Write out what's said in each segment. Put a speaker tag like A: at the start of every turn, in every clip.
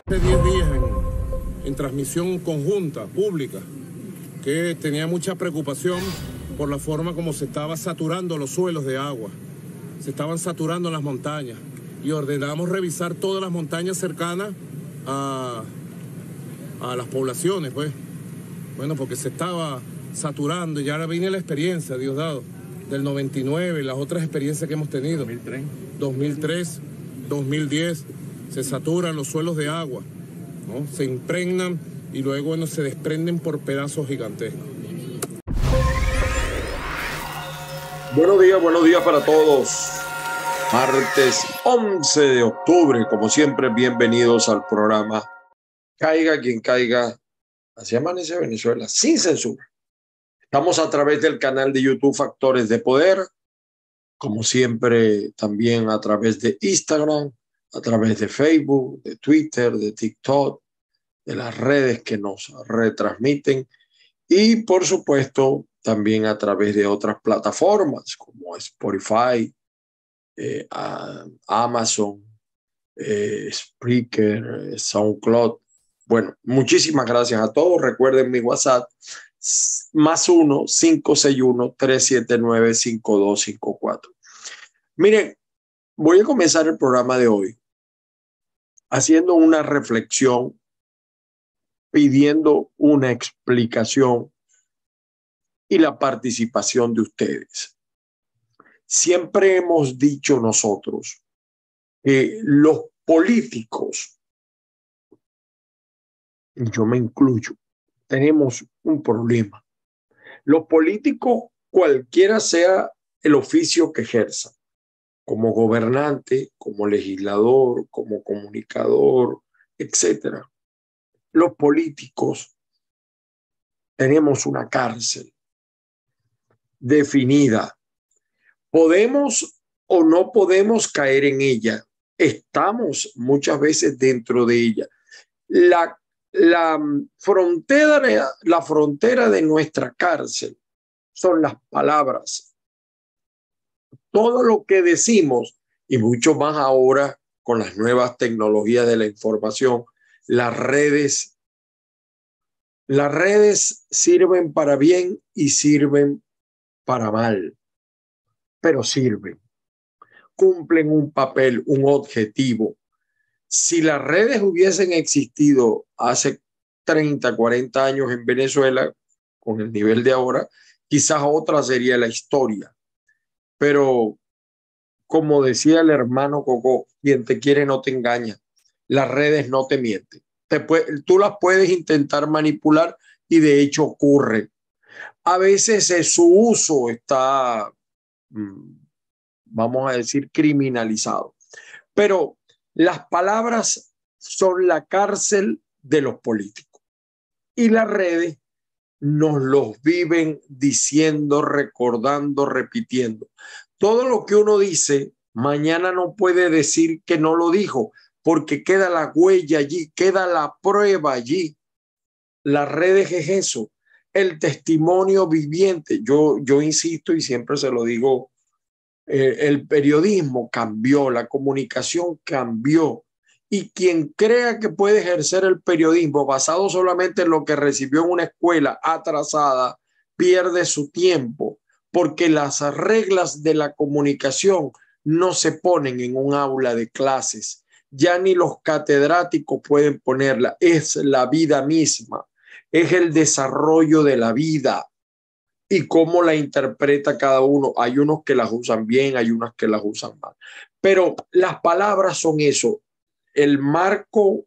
A: Hace 10 días en transmisión conjunta, pública, que tenía mucha preocupación por la forma como se estaba saturando los suelos de agua. Se estaban saturando las montañas y ordenamos revisar todas las montañas cercanas a las poblaciones, pues. Bueno, porque se estaba saturando y ahora viene la experiencia, Diosdado, del 99, las otras experiencias que hemos tenido. 2003, 2010, se saturan los suelos de agua, ¿no? Se impregnan y luego, bueno, se desprenden por pedazos gigantescos.
B: Buenos días para todos. Martes 11 de octubre, como siempre, bienvenidos al programa Caiga quien caiga. Así amanece Venezuela, sin censura. Estamos a través del canal de YouTube Factores de Poder, como siempre también a través de Instagram, a través de Facebook, de Twitter, de TikTok, de las redes que nos retransmiten y por supuesto también a través de otras plataformas como Spotify, Amazon, Spreaker, SoundCloud. Bueno, muchísimas gracias a todos. Recuerden mi WhatsApp, +1 561 379 5254. Miren, voy a comenzar el programa de hoy haciendo una reflexión, pidiendo una explicación y la participación de ustedes. Siempre hemos dicho nosotros que los políticos, y yo me incluyo, tenemos un problema. Los políticos, cualquiera sea el oficio que ejerzan, como gobernante, como legislador, como comunicador, etcétera. Los políticos tenemos una cárcel definida. Podemos o no podemos caer en ella. Estamos muchas veces dentro de ella. La frontera de nuestra cárcel son las palabras. Todo lo que decimos, y mucho más ahora con las nuevas tecnologías de la información, las redes sirven para bien y sirven para mal, pero sirven, cumplen un papel, un objetivo. Si las redes hubiesen existido hace 30, 40 años en Venezuela, con el nivel de ahora, quizás otra sería la historia. Pero, como decía el hermano Coco, quien te quiere no te engaña. Las redes no te mienten. Tú las puedes intentar manipular y de hecho ocurre. A veces su uso está, vamos a decir, criminalizado. Pero las palabras son la cárcel de los políticos y las redes nos los viven diciendo, recordando, repitiendo. Todo lo que uno dice, mañana no puede decir que no lo dijo, porque queda la huella allí, queda la prueba allí. Las redes es eso, el testimonio viviente. Yo insisto y siempre se lo digo, el periodismo cambió, la comunicación cambió. Y quien crea que puede ejercer el periodismo basado solamente en lo que recibió en una escuela atrasada, pierde su tiempo, porque las reglas de la comunicación no se ponen en un aula de clases. Ya ni los catedráticos pueden ponerla. Es la vida misma, es el desarrollo de la vida y cómo la interpreta cada uno. Hay unos que las usan bien, hay unas que las usan mal. Pero las palabras son eso, el marco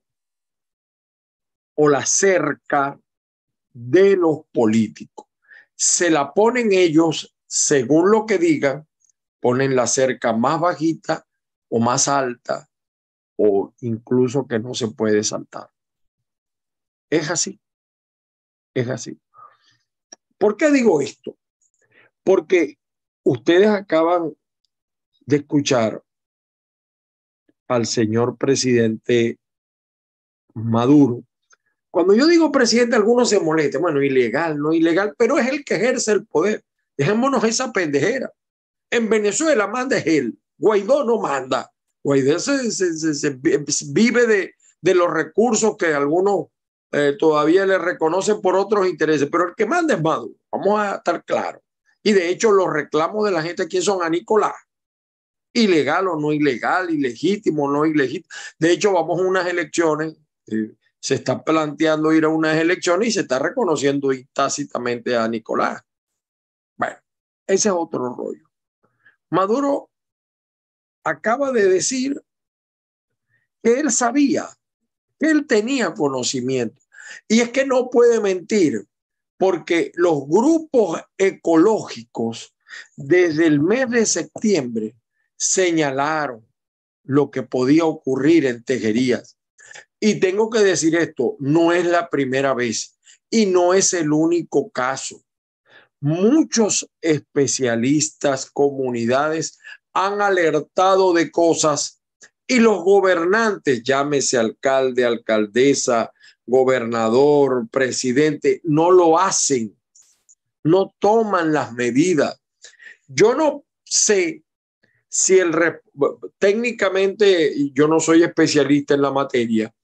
B: o la cerca de los políticos. Se la ponen ellos, según lo que digan, ponen la cerca más bajita o más alta o incluso que no se puede saltar. Es así, es así. ¿Por qué digo esto? Porque ustedes acaban de escuchar al señor presidente Maduro. Cuando yo digo presidente, algunos se molestan. Bueno, ilegal, no ilegal, pero es el que ejerce el poder. Dejémonos esa pendejera. En Venezuela manda es él. Guaidó no manda. Guaidó se vive de los recursos que algunos todavía le reconocen por otros intereses, pero el que manda es Maduro, vamos a estar claros. Y de hecho los reclamos de la gente aquí son a Nicolás, ilegal o no ilegal, ilegítimo o no ilegítimo. De hecho vamos a unas elecciones, se está planteando ir a unas elecciones y se está reconociendo tácitamente a Nicolás. Bueno, ese es otro rollo. Maduro acaba de decir que él sabía, que él tenía conocimiento. Y es que no puede mentir, porque los grupos ecológicos desde el mes de septiembre señalaron lo que podía ocurrir en Tejerías. Y tengo que decir esto, no es la primera vez y no es el único caso. Muchos especialistas, comunidades han alertado de cosas y los gobernantes, llámese alcalde, alcaldesa, gobernador, presidente, no lo hacen, no toman las medidas. Yo no sé si técnicamente, yo no soy especialista en la materia,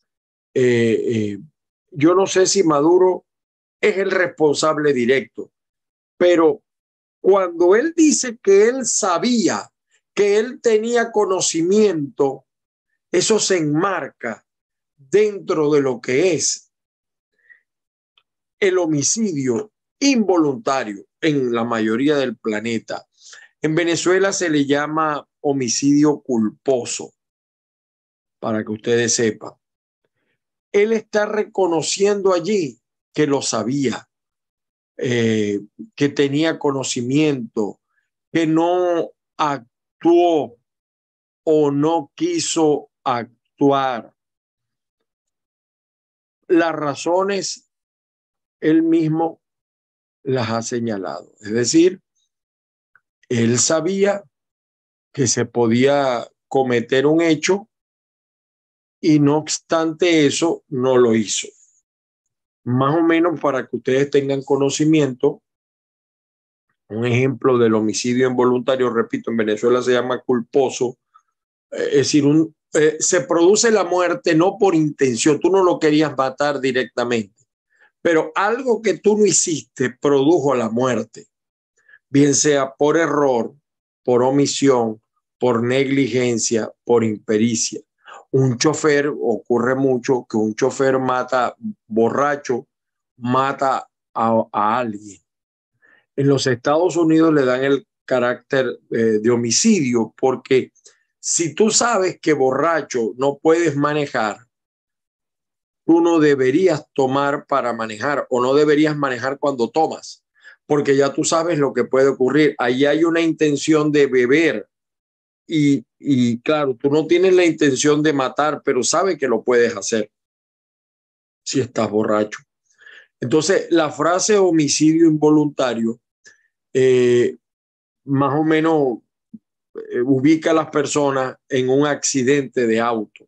B: yo no sé si Maduro es el responsable directo, pero cuando él dice que él sabía, que él tenía conocimiento, eso se enmarca dentro de lo que es el homicidio involuntario en la mayoría del planeta. En Venezuela se le llama homicidio culposo, para que ustedes sepan. Él está reconociendo allí que lo sabía, que tenía conocimiento, que no actuó o no quiso actuar. Las razones él mismo las ha señalado. Es decir, él sabía que se podía cometer un hecho y no obstante eso no lo hizo. Más o menos para que ustedes tengan conocimiento, un ejemplo del homicidio involuntario, repito, en Venezuela se llama culposo, es decir, se produce la muerte no por intención, tú no lo querías matar directamente, pero algo que tú no hiciste produjo la muerte, bien sea por error, por omisión, por negligencia, por impericia. Un chofer, ocurre mucho que un chofer mata borracho, mata a alguien. En los Estados Unidos le dan el carácter de homicidio porque si tú sabes que borracho no puedes manejar, tú no deberías tomar para manejar o no deberías manejar cuando tomas, porque ya tú sabes lo que puede ocurrir. Ahí hay una intención de beber y claro, tú no tienes la intención de matar, pero sabes que lo puedes hacer si estás borracho. Entonces, la frase homicidio involuntario más o menos ubica a las personas en un accidente de auto.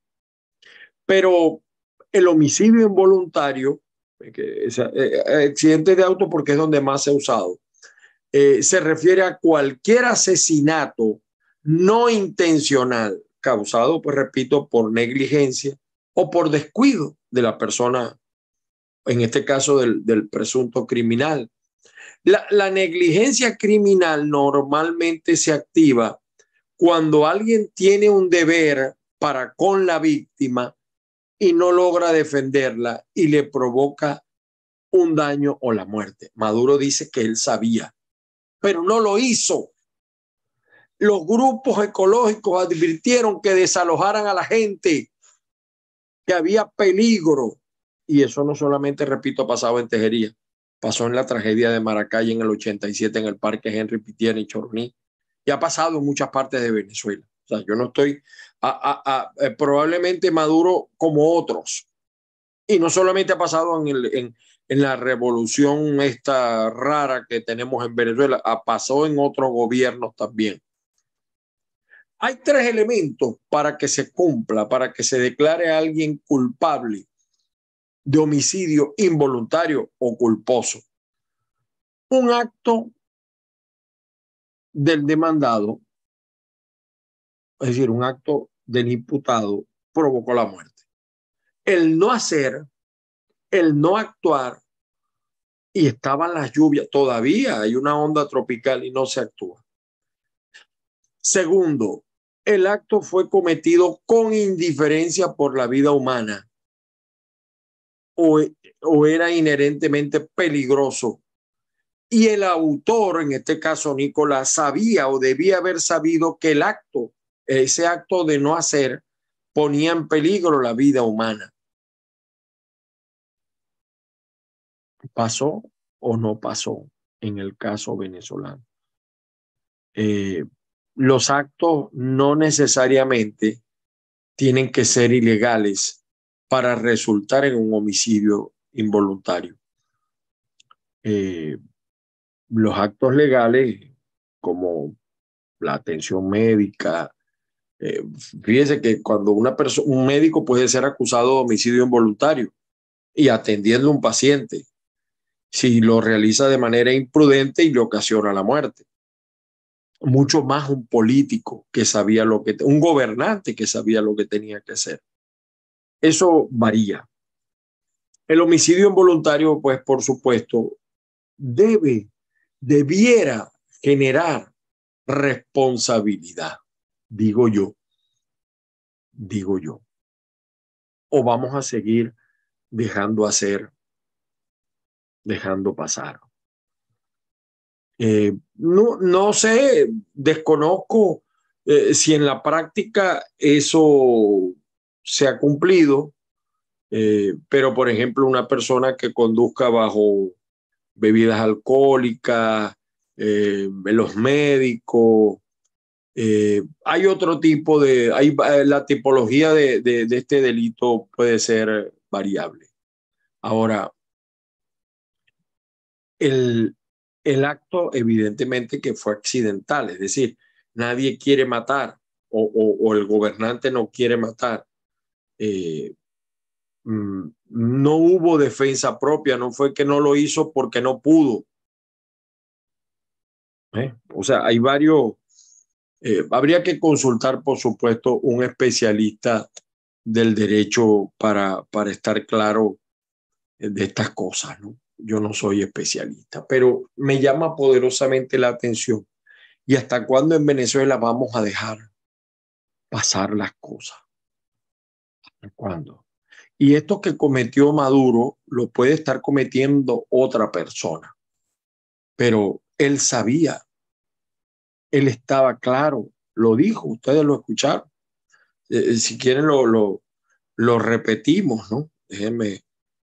B: Pero el homicidio involuntario, accidente de auto porque es donde más se ha usado, se refiere a cualquier asesinato no intencional causado, pues repito, por negligencia o por descuido de la persona, en este caso del presunto criminal. La negligencia criminal normalmente se activa cuando alguien tiene un deber para con la víctima y no logra defenderla y le provoca un daño o la muerte. Maduro dice que él sabía, pero no lo hizo. Los grupos ecológicos advirtieron que desalojaran a la gente, que había peligro. Y eso no solamente, repito, pasaba en Tejería, pasó en la tragedia de Maracay en el 87 en el Parque Henry Pittier y Choroní, y ha pasado en muchas partes de Venezuela. O sea, yo no estoy, probablemente Maduro como otros, y no solamente ha pasado en la revolución esta rara que tenemos en Venezuela, pasó en otros gobiernos también. Hay tres elementos para que se cumpla, para que se declare a alguien culpable de homicidio involuntario o culposo. Un acto del demandado, es decir, un acto del imputado, provocó la muerte. el no hacer, el no actuar, y estaban las lluvias. Todavía hay una onda tropical y no se actúa. Segundo, el acto fue cometido con indiferencia por la vida humana o era inherentemente peligroso. Y el autor, en este caso Nicolás, sabía o debía haber sabido que el acto, ese acto de no hacer, ponía en peligro la vida humana. ¿Pasó o no pasó en el caso venezolano? Los actos no necesariamente tienen que ser ilegales para resultar en un homicidio involuntario. Los actos legales, como la atención médica, fíjese que cuando un médico puede ser acusado de homicidio involuntario y atendiendo a un paciente, si lo realiza de manera imprudente y le ocasiona la muerte. Mucho más un político que sabía un gobernante que sabía lo que tenía que hacer. Eso varía. El homicidio involuntario, pues, por supuesto, debiera generar responsabilidad, digo yo. O vamos a seguir dejando hacer, dejando pasar. No sé, desconozco si en la práctica eso se ha cumplido, pero por ejemplo una persona que conduzca bajo bebidas alcohólicas, los médicos, hay otro tipo la tipología de este delito puede ser variable. Ahora, el acto evidentemente que fue accidental, es decir, nadie quiere matar o el gobernante no quiere matar. No hubo defensa propia, no fue que no lo hizo porque no pudo. O sea, hay varios, habría que consultar, por supuesto, un especialista del derecho para estar claro de estas cosas, ¿no? Yo no soy especialista, pero me llama poderosamente la atención. ¿Y hasta cuándo en Venezuela vamos a dejar pasar las cosas? ¿Hasta cuándo? Y esto que cometió Maduro lo puede estar cometiendo otra persona, pero él sabía, él estaba claro, lo dijo, ustedes lo escucharon. Si quieren lo repetimos, ¿no? Déjenme,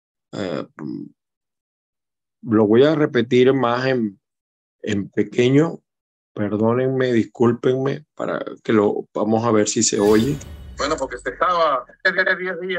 B: lo voy a repetir más en pequeño. Perdónenme, discúlpenme, para que vamos a ver si se oye.
A: Bueno, porque se estaba 10 días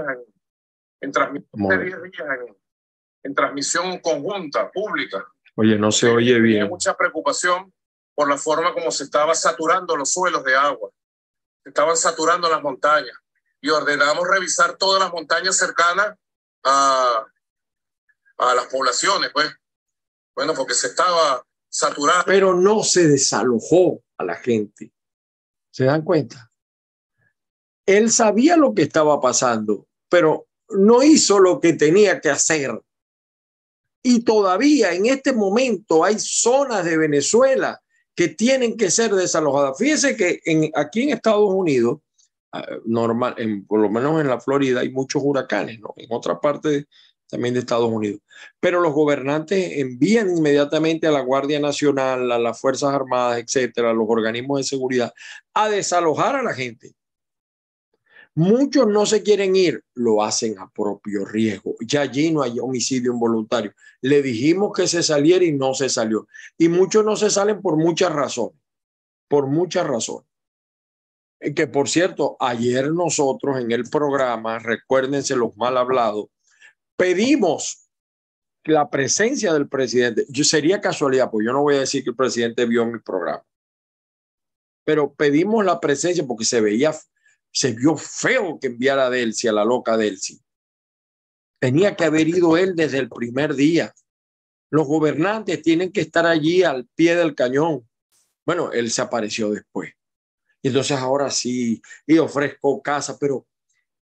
A: en transmisión conjunta, pública.
B: Oye, no se oye bien.
A: Tenía mucha preocupación por la forma como se estaba saturando los suelos de agua. Se estaban saturando las montañas. Y ordenamos revisar todas las montañas cercanas a las poblaciones, pues. Bueno, porque se estaba saturando.
B: Pero no se desalojó a la gente. ¿Se dan cuenta? Él sabía lo que estaba pasando, pero no hizo lo que tenía que hacer. Y todavía en este momento hay zonas de Venezuela que tienen que ser desalojadas. Fíjense que aquí en Estados Unidos, por lo menos en la Florida, hay muchos huracanes, ¿no? En otra parte también de Estados Unidos. Pero los gobernantes envían inmediatamente a la Guardia Nacional, a las Fuerzas Armadas, etcétera, a los organismos de seguridad, a desalojar a la gente. Muchos no se quieren ir, lo hacen a propio riesgo. Ya allí no hay homicidio involuntario. Le dijimos que se saliera y no se salió. Y muchos no se salen por muchas razones. Por muchas razones. Que por cierto, ayer nosotros en el programa, recuérdense los mal hablados, pedimos la presencia del presidente. Sería casualidad, pues yo no voy a decir que el presidente vio mi programa. Pero pedimos la presencia porque se vio feo que enviara a Delcy, a la loca Delcy. Tenía que haber ido él desde el primer día. Los gobernantes tienen que estar allí al pie del cañón. Bueno, él se apareció después. Y entonces ahora sí, y ofrezco casa, pero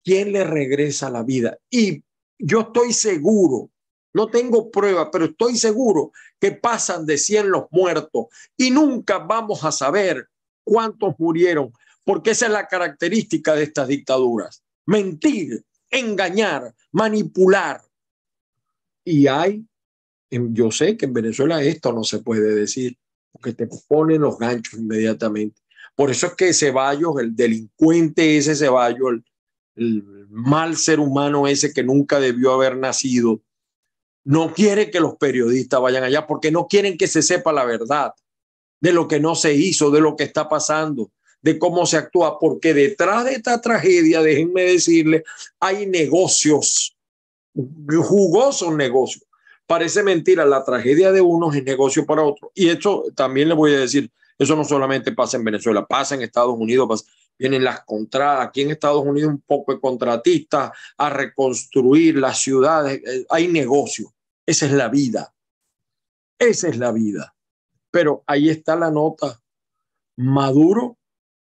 B: ¿quién le regresa la vida? Y yo estoy seguro, no tengo prueba, pero estoy seguro que pasan de 100 los muertos y nunca vamos a saber cuántos murieron, porque esa es la característica de estas dictaduras. Mentir, engañar, manipular. Y yo sé que en Venezuela esto no se puede decir, porque te ponen los ganchos inmediatamente. Por eso es que Ceballos, el delincuente ese Ceballos, el mal ser humano ese que nunca debió haber nacido, no quiere que los periodistas vayan allá porque no quieren que se sepa la verdad de lo que no se hizo, de lo que está pasando, de cómo se actúa, porque detrás de esta tragedia, déjenme decirle, hay negocios, jugosos negocios. Parece mentira, la tragedia de unos es negocio para otros. Y esto también le voy a decir, eso no solamente pasa en Venezuela, pasa en Estados Unidos, vienen las contratas, aquí en Estados Unidos un poco de contratistas a reconstruir las ciudades, hay negocio, esa es la vida, esa es la vida. Pero ahí está la nota, Maduro,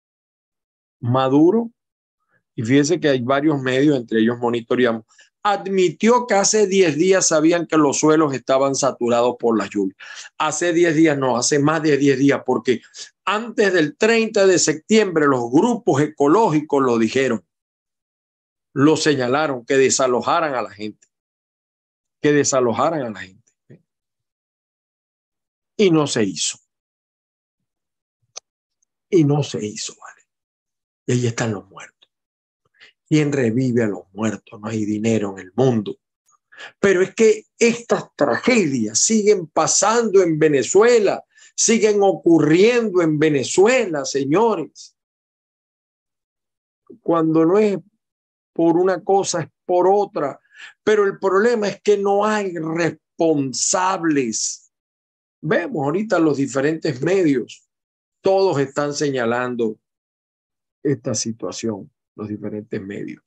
B: y fíjese que hay varios medios, entre ellos Monitoreamos, admitió que hace 10 días sabían que los suelos estaban saturados por las lluvias. Hace 10 días no, hace más de 10 días, porque antes del 30 de septiembre los grupos ecológicos lo dijeron, lo señalaron, que desalojaran a la gente, que desalojaran a la gente. Y no se hizo. Y no se hizo, ¿vale? Y ahí están los muertos. ¿Quién revive a los muertos? No hay dinero en el mundo. Pero es que estas tragedias siguen pasando en Venezuela, siguen ocurriendo en Venezuela, señores. Cuando no es por una cosa, es por otra. Pero el problema es que no hay responsables. Vemos ahorita los diferentes medios, todos están señalando esta situación, los diferentes medios.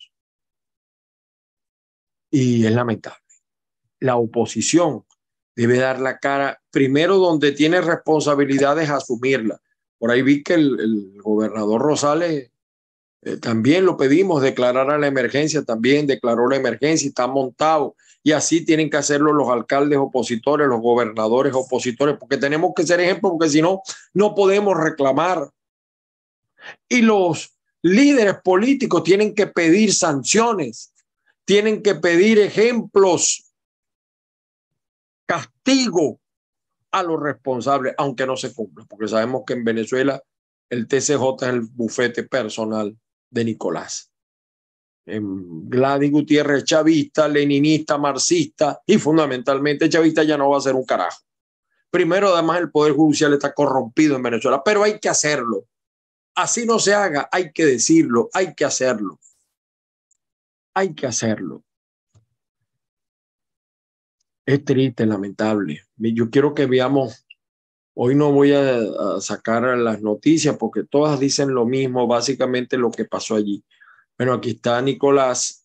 B: Y es lamentable. La oposición debe dar la cara, primero donde tiene responsabilidades, asumirla. Por ahí vi que el gobernador Rosales también lo pedimos, declarar la emergencia, también declaró la emergencia y está montado. Y así tienen que hacerlo los alcaldes opositores, los gobernadores opositores, porque tenemos que ser ejemplo, porque si no, no podemos reclamar. Y los líderes políticos tienen que pedir sanciones, tienen que pedir ejemplos, castigo a los responsables, aunque no se cumpla, porque sabemos que en Venezuela el TCJ es el bufete personal de Nicolás. Gladys Gutiérrez, chavista, leninista, marxista y fundamentalmente chavista, ya no va a ser un carajo. Primero, además, el Poder Judicial está corrompido en Venezuela, pero hay que hacerlo. Así no se haga, hay que decirlo, hay que hacerlo. Hay que hacerlo. Es triste, lamentable. Yo quiero que veamos, hoy no voy a sacar las noticias porque todas dicen lo mismo, básicamente lo que pasó allí. Bueno, aquí está Nicolás.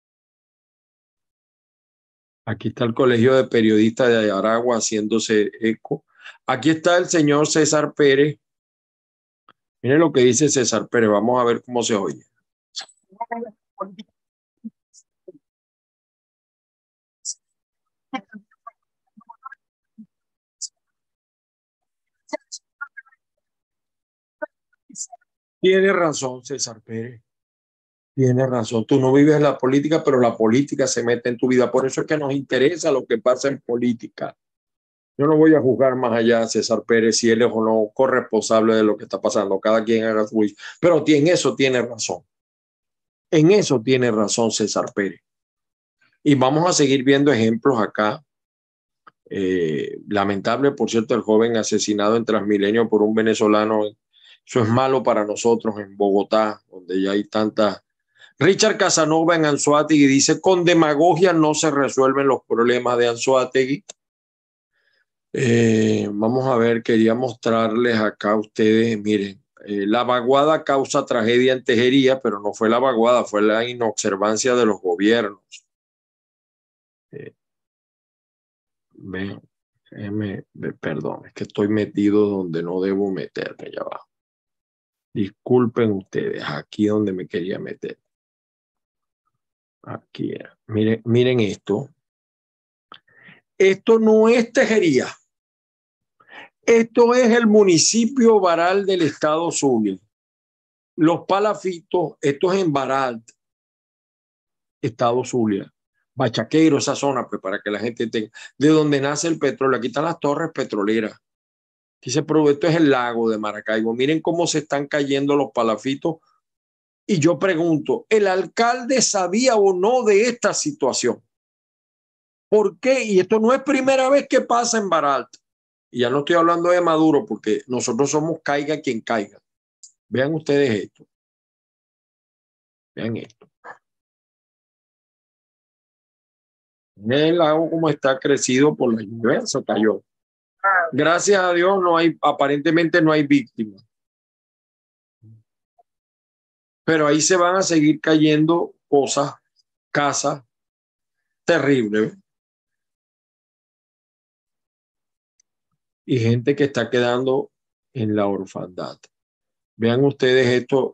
B: Aquí está el Colegio de Periodistas de Aragua haciéndose eco. Aquí está el señor César Pérez. Miren lo que dice César Pérez. Vamos a ver cómo se oye. Tiene razón César Pérez. Tiene razón. Tú no vives la política, pero la política se mete en tu vida. Por eso es que nos interesa lo que pasa en política. Yo no voy a juzgar más allá a César Pérez si él es o no corresponsable de lo que está pasando. Cada quien haga su juicio. Pero en eso tiene razón. En eso tiene razón César Pérez. Y vamos a seguir viendo ejemplos acá. Lamentable, por cierto, el joven asesinado en Transmilenio por un venezolano. Eso es malo para nosotros en Bogotá, donde ya hay tantas. Richard Casanova en Anzoátegui dice, con demagogia no se resuelven los problemas de Anzoátegui. Vamos a ver, quería mostrarles acá a ustedes, miren, la vaguada causa tragedia en Tejería, pero no fue la vaguada, fue la inobservancia de los gobiernos. Perdón, es que estoy metido donde no debo meterme, allá abajo. Disculpen ustedes, aquí donde me quería meter. Aquí, miren esto. Esto no es Tejería. Esto es el municipio Baral del estado Zulia. Los Palafitos, esto es en Baral, estado Zulia. Bachaquero, esa zona, pues para que la gente tenga, de donde nace el petróleo. Aquí están las torres petroleras. Aquí se produce, esto es el lago de Maracaibo. Miren cómo se están cayendo los Palafitos. Y yo pregunto, ¿el alcalde sabía o no de esta situación? ¿Por qué? Y esto no es primera vez que pasa en Baral. Y ya no estoy hablando de Maduro, porque nosotros somos caiga quien caiga. Vean ustedes esto. Vean esto. El lago como está crecido por la lluvia, se cayó. Gracias a Dios aparentemente no hay víctimas. Pero ahí se van a seguir cayendo cosas, casas terribles. Y gente que está quedando en la orfandad. Vean ustedes esto.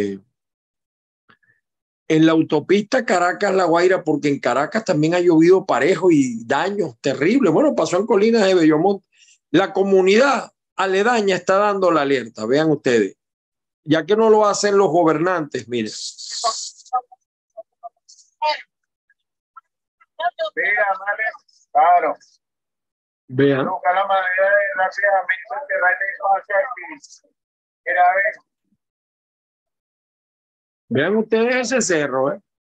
B: En la autopista Caracas-La Guaira, porque en Caracas también ha llovido parejo y daños terribles. Bueno, pasó en Colinas de Bellomonte. La comunidad aledaña está dando la alerta, vean ustedes. Ya que no lo hacen los gobernantes, miren.
C: Claro.
B: Vean.
C: Buscar la manera de rápidamente cerrar el espacio aquí.
B: Vean ustedes ese cerro, ¿eh?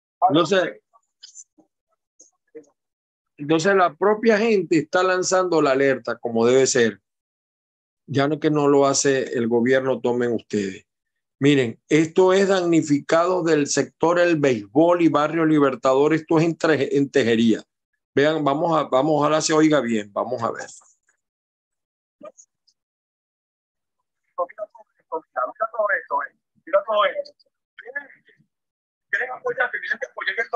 B: Entonces la propia gente está lanzando la alerta como debe ser. Ya no que no lo hace el gobierno, tomen ustedes. Miren, esto es damnificado del sector el béisbol y Barrio Libertador. Esto es en Tejería. Vean, ojalá se oiga bien. Vamos a ver.
C: Mira todo esto, mira todo esto. ¿Quieren apoyar? Tienen que apoyar esto.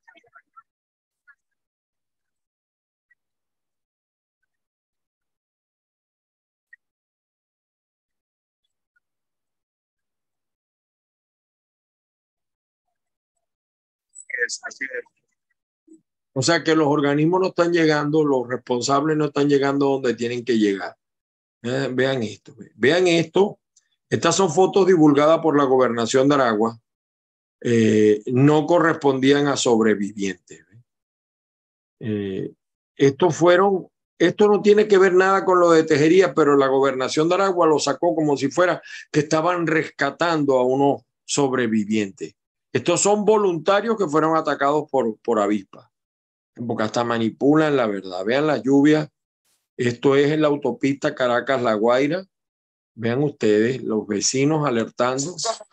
C: Así es.
B: O sea que los organismos no están llegando, los responsables no están llegando donde tienen que llegar. Vean esto, vean esto. Estas son fotos divulgadas por la Gobernación de Aragua. No correspondían a sobrevivientes. Esto no tiene que ver nada con lo de Tejería, pero la Gobernación de Aragua lo sacó como si fuera que estaban rescatando a unos sobrevivientes. Estos son voluntarios que fueron atacados por avispas, porque hasta manipulan la verdad. Vean la lluvia. Esto es en la autopista Caracas-La Guaira. Vean ustedes, los vecinos alertando.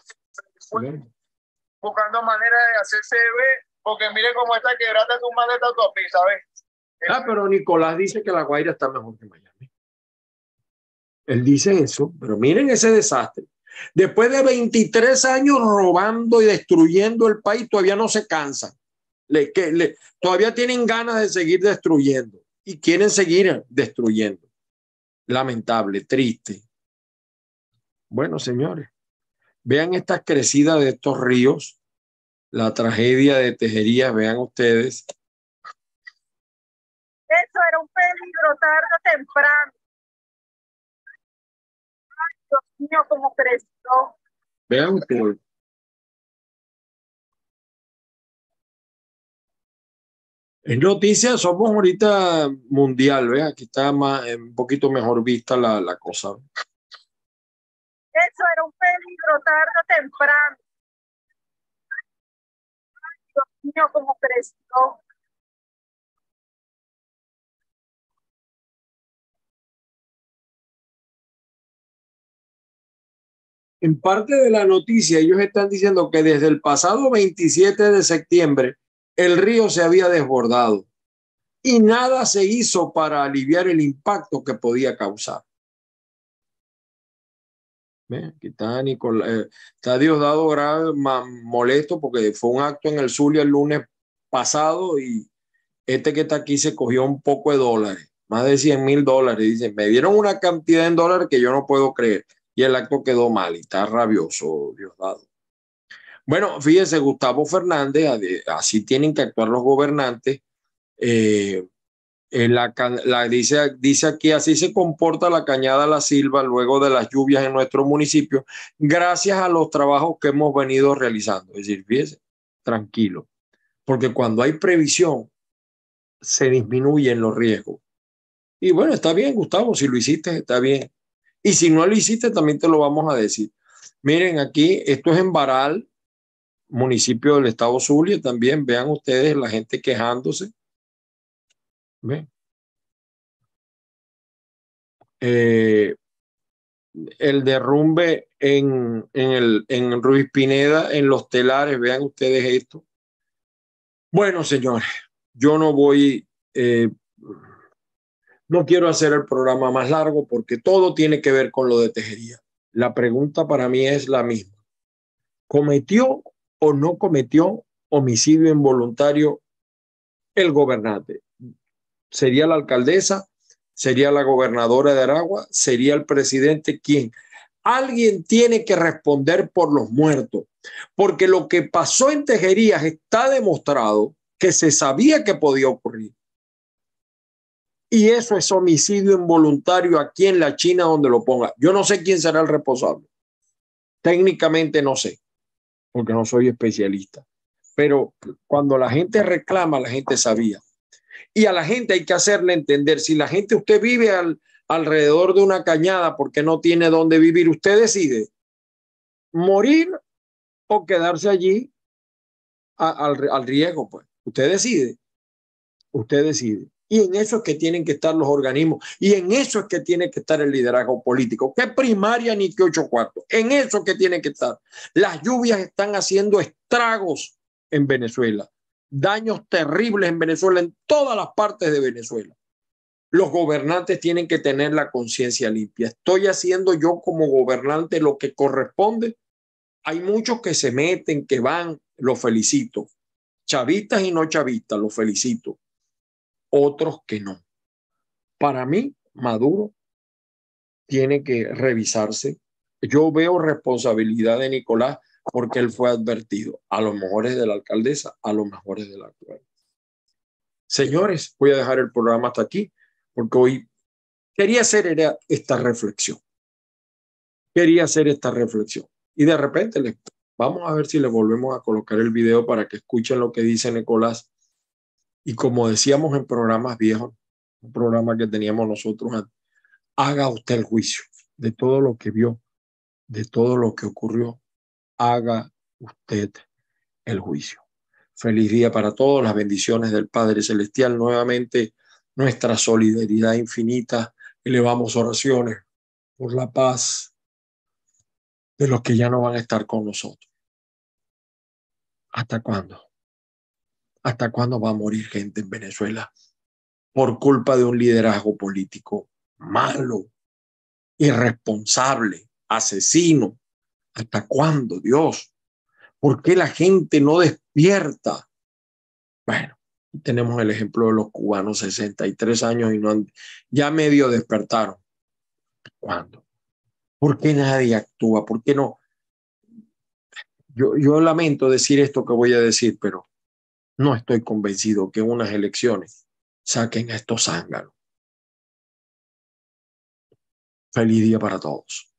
C: Buscando maneras de hacerse ver, porque mire cómo está quebrada tu madre de autopista, ¿ves?
B: Pero Nicolás dice que La Guaira está mejor que Miami. Él dice eso, pero miren ese desastre. Después de 23 años robando y destruyendo el país, todavía no se cansan. Todavía tienen ganas de seguir destruyendo y quieren seguir destruyendo. Lamentable, triste. Bueno, señores, vean estas crecidas de estos ríos, la tragedia de Tejería, vean ustedes.
D: Eso era un peligro tarde o temprano. Ay, Dios mío, cómo creció.
B: Vean ustedes. Es noticia, somos ahorita mundial, ¿ves? Aquí está un poquito mejor vista la cosa.
D: Eso era un peligro tarde o temprano. Ay, Dios mío, cómo creció.
B: En parte de la noticia, ellos están diciendo que desde el pasado 27 de septiembre el río se había desbordado y nada se hizo para aliviar el impacto que podía causar. Aquí está Nicolás, está Diosdado grave, molesto porque fue un acto en el Zulia el lunes pasado y este que está aquí se cogió un poco de dólares, más de $100,000. Dice, me dieron una cantidad en dólares que yo no puedo creer y el acto quedó mal y está rabioso Diosdado. Bueno, fíjense, Gustavo Fernández, así tienen que actuar los gobernantes. Dice aquí, así se comporta la Cañada La Silva luego de las lluvias en nuestro municipio, gracias a los trabajos que hemos venido realizando. Es decir, fíjense, tranquilo, porque cuando hay previsión, se disminuyen los riesgos. Y bueno, está bien, Gustavo, si lo hiciste, está bien. Y si no lo hiciste, también te lo vamos a decir. Miren, aquí, esto es en Baral, municipio del estado Zulia, también vean ustedes la gente quejándose. ¿Ven? El derrumbe en Ruiz Pineda, en Los Telares, vean ustedes esto. Bueno, señores, yo no quiero hacer el programa más largo porque todo tiene que ver con lo de Tejería. La pregunta para mí es la misma. ¿Cometió o no cometió homicidio involuntario el gobernante? ¿Sería la alcaldesa? ¿Sería la gobernadora de Aragua? ¿Sería el presidente? ¿Quién? Alguien tiene que responder por los muertos, porque lo que pasó en Tejerías está demostrado que se sabía que podía ocurrir. Y eso es homicidio involuntario aquí en la China donde lo ponga. Yo no sé quién será el responsable. Técnicamente no sé, porque no soy especialista. Pero cuando la gente reclama, la gente sabía. Y a la gente hay que hacerle entender, si la gente, usted vive alrededor de una cañada porque no tiene dónde vivir, usted decide morir o quedarse allí al riesgo, pues. Usted decide. Usted decide. Y en eso es que tienen que estar los organismos. Y en eso es que tiene que estar el liderazgo político. ¿Qué primaria ni qué 8 cuartos? En eso es que tiene que estar. Las lluvias están haciendo estragos en Venezuela. Daños terribles en Venezuela, en todas las partes de Venezuela. Los gobernantes tienen que tener la conciencia limpia. ¿Estoy haciendo yo como gobernante lo que corresponde? Hay muchos que se meten, que van, los felicito. Chavistas y no chavistas, los felicito. Otros que no. Para mí, Maduro tiene que revisarse. Yo veo responsabilidad de Nicolás porque él fue advertido. A lo mejor es de la alcaldesa, a lo mejor es de la actual. Señores, voy a dejar el programa hasta aquí porque hoy quería hacer esta reflexión. Quería hacer esta reflexión. Y de repente vamos a ver si le volvemos a colocar el video para que escuchen lo que dice Nicolás. Y como decíamos en programas viejos, un programa que teníamos nosotros antes, haga usted el juicio de todo lo que vio, de todo lo que ocurrió. Haga usted el juicio. Feliz día para todos, las bendiciones del Padre Celestial. Nuevamente, nuestra solidaridad infinita. Elevamos oraciones por la paz de los que ya no van a estar con nosotros. ¿Hasta cuándo? ¿Hasta cuándo va a morir gente en Venezuela por culpa de un liderazgo político malo, irresponsable, asesino? ¿Hasta cuándo, Dios? ¿Por qué la gente no despierta? Bueno, tenemos el ejemplo de los cubanos, 63 años y ya medio despertaron. ¿Cuándo? ¿Por qué nadie actúa? ¿Por qué no? Yo lamento decir esto que voy a decir, pero no estoy convencido que unas elecciones saquen a estos zánganos. Feliz día para todos.